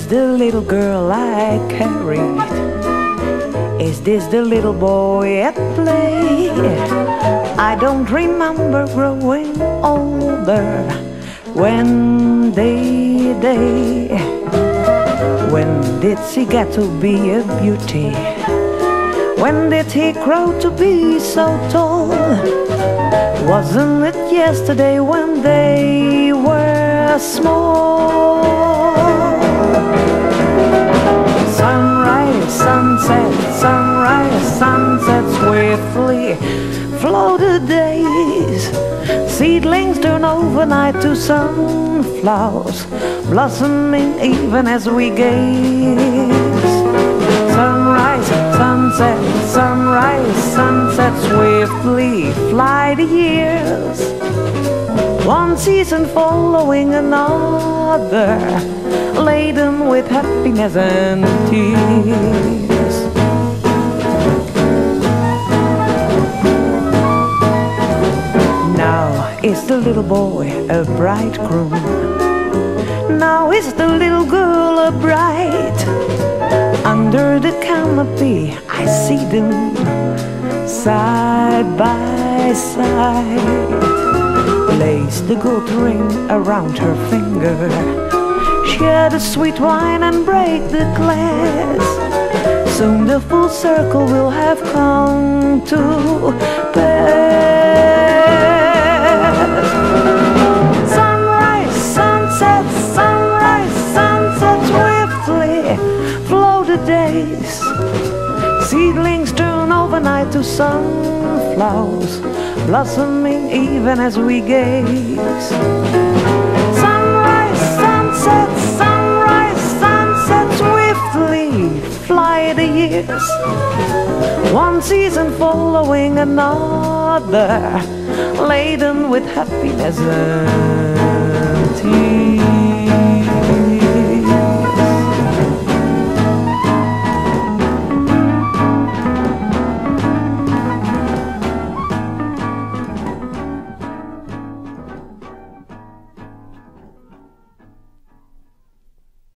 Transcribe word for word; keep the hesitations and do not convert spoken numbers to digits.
the little girl I carried? Is this the little boy at play? I don't remember growing older. When day, day, when did she get to be a beauty? When did he grow to be so tall? Wasn't it yesterday when they were small? Sunrise, sunset, sunrise, sunset, swiftly flow the days. Seedlings turn overnight to sunflowers, blossoming even as we gaze. Sunrise, sunset, sunrise, sunset, swiftly fly the years. One season following another, laden with happiness and tears. Now is the little boy a bridegroom? Now is the little girl a bride? Under the canopy I see them side by side. Place the gold ring around her finger, share the sweet wine and break the glass. Soon the full circle will have come to pass. Sunrise, sunset, sunrise, sunset, swiftly flow the days. Seedlings turn overnight to sunflowers, blossoming even as we gaze. Sunrise, sunset, sunrise, sunset, swiftly fly the years. One season following another, laden with happiness and tears.